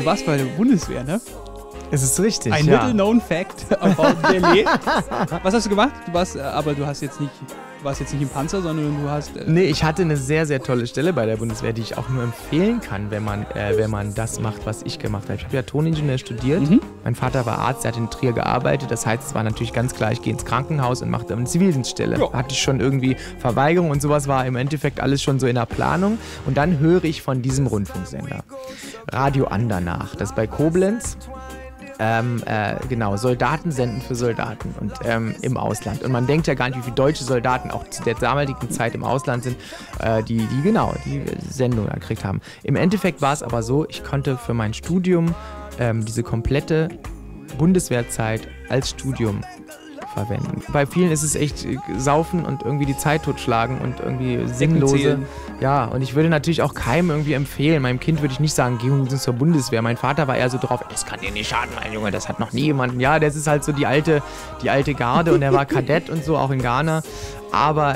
warst bei der Bundeswehr, ne? Es ist richtig, Ein little known fact about Delhi. Was hast du gemacht? Du warst jetzt nicht im Panzer, sondern du hast... Nee, ich hatte eine sehr, sehr tolle Stelle bei der Bundeswehr, die ich auch nur empfehlen kann, wenn man das macht, was ich gemacht habe. Ich habe ja Toningenieur studiert. Mein Vater war Arzt, der hat in Trier gearbeitet. Das heißt, es war natürlich ganz klar, ich gehe ins Krankenhaus und mache eine Zivildienststelle. Jo. Hatte ich schon irgendwie Verweigerung und sowas, war im Endeffekt alles schon so in der Planung. Und dann höre ich von diesem Rundfunksender Radio Andernach. Das ist bei Koblenz. Genau, Soldaten senden für Soldaten und im Ausland. Und man denkt ja gar nicht, wie viele deutsche Soldaten auch zu der damaligen Zeit im Ausland sind, die Sendung gekriegt haben. Im Endeffekt war es aber so, ich konnte für mein Studium diese komplette Bundeswehrzeit als Studium verwenden. Bei vielen ist es echt saufen und irgendwie die Zeit totschlagen und irgendwie sinnlose. Ja, und ich würde natürlich auch keinem irgendwie empfehlen. Meinem Kind würde ich nicht sagen, geh zur Bundeswehr. Mein Vater war eher so drauf, das kann dir nicht schaden, mein Junge, das hat noch nie jemanden. Ja, das ist halt so die alte Garde und er war Kadett und so, auch in Ghana. Aber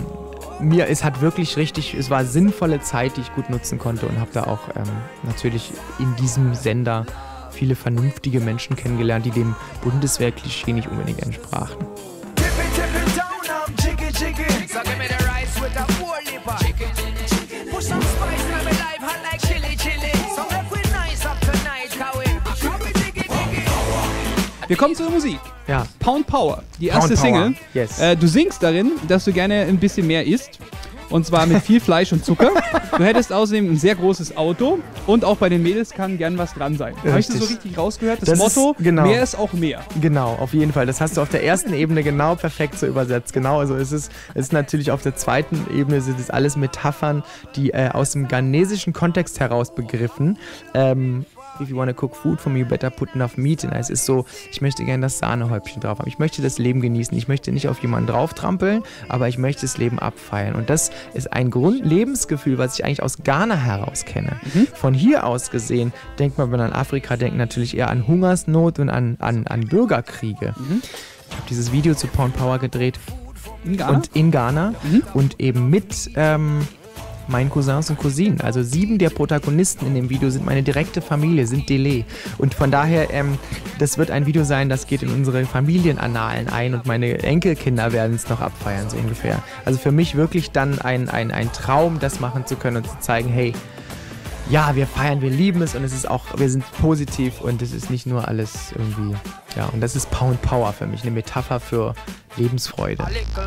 es war sinnvolle Zeit, die ich gut nutzen konnte und habe da auch natürlich in diesem Sender viele vernünftige Menschen kennengelernt, die dem Bundeswehr-Klischee nicht unbedingt entsprachen. Wir kommen zur Musik. Ja. Pound Power, die erste Single. Yes. Du singst darin, dass du gerne ein bisschen mehr isst. Und zwar mit viel Fleisch und Zucker. Du hättest außerdem ein sehr großes Auto und auch bei den Mädels kann gern was dran sein. Habe ich das so richtig rausgehört? Das Motto, genau. Mehr ist auch mehr. Genau, auf jeden Fall. Das hast du auf der ersten Ebene genau perfekt so übersetzt. Genau, also es ist natürlich auf der zweiten Ebene sind es alles Metaphern, die aus dem ghanesischen Kontext heraus begriffen. If you wanna cook food for me, you better put enough meat in. Es ist so, ich möchte gerne das Sahnehäubchen drauf haben. Ich möchte das Leben genießen. Ich möchte nicht auf jemanden drauf trampeln, aber ich möchte das Leben abfeiern. Und das ist ein Lebensgefühl, was ich eigentlich aus Ghana heraus kenne. Von hier aus gesehen denkt man, wenn man an Afrika denkt, natürlich eher an Hungersnot und an Bürgerkriege. Ich habe dieses Video zu Pound Power gedreht. In Ghana. Und eben mit meinen Cousins und Cousinen. Also 7 der Protagonisten in dem Video sind meine direkte Familie, sind Delé. Und von daher, das wird ein Video sein, das geht in unsere Familienannalen ein und meine Enkelkinder werden es noch abfeiern, so ungefähr. Also für mich wirklich dann ein Traum, das machen zu können und zu zeigen, hey, ja, wir feiern, wir lieben es und es ist auch, wir sind positiv und es ist nicht nur alles irgendwie, ja, und das ist Pound Power für mich, eine Metapher für Lebensfreude.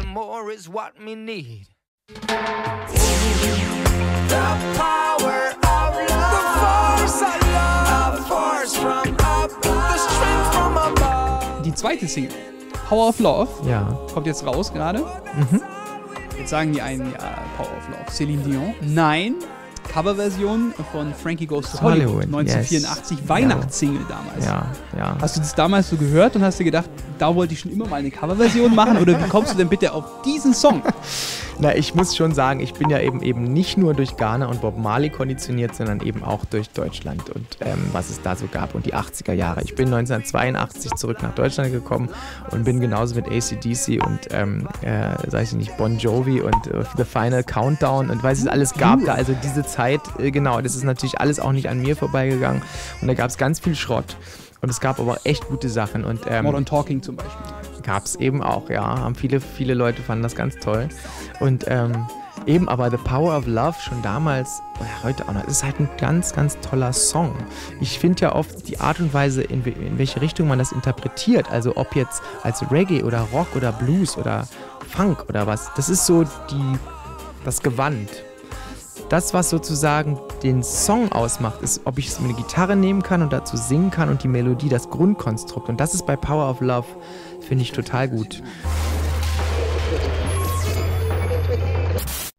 The power of love, a force from up, the strength from above. Die zweite Single, Power of Love, kommt jetzt raus gerade. Jetzt sagen die einen, ja, Power of Love, Celine Dion. Nein, Coverversion von Frankie Goes to Hollywood, 1984, yes. Weihnachtssingle damals. Ja. Hast du das damals so gehört und hast dir gedacht, da wollte ich schon immer mal eine Coverversion machen? Oder wie kommst du denn bitte auf diesen Song? Na, ich muss schon sagen, ich bin ja eben nicht nur durch Ghana und Bob Marley konditioniert, sondern eben auch durch Deutschland und was es da so gab und die 80er Jahre. Ich bin 1982 zurück nach Deutschland gekommen und bin genauso mit AC/DC und, weiß ich nicht, Bon Jovi und The Final Countdown und weiß es alles gab da. Also diese Zeit, genau, das ist natürlich alles auch nicht an mir vorbeigegangen und da gab es ganz viel Schrott. Und es gab aber echt gute Sachen. Und, Modern Talking zum Beispiel. Gab es eben auch, ja. Haben viele Leute fanden das ganz toll. Und eben aber The Power of Love schon damals, oder heute auch noch, ist halt ein ganz, ganz toller Song. Ich finde ja oft die Art und Weise, in welche Richtung man das interpretiert, also ob jetzt als Reggae oder Rock oder Blues oder Funk oder was, das ist so das Gewand. Das, was sozusagen den Song ausmacht, ist, ob ich es mit der Gitarre nehmen kann und dazu singen kann und die Melodie, das Grundkonstrukt. Und das ist bei Power of Love, finde ich, total gut.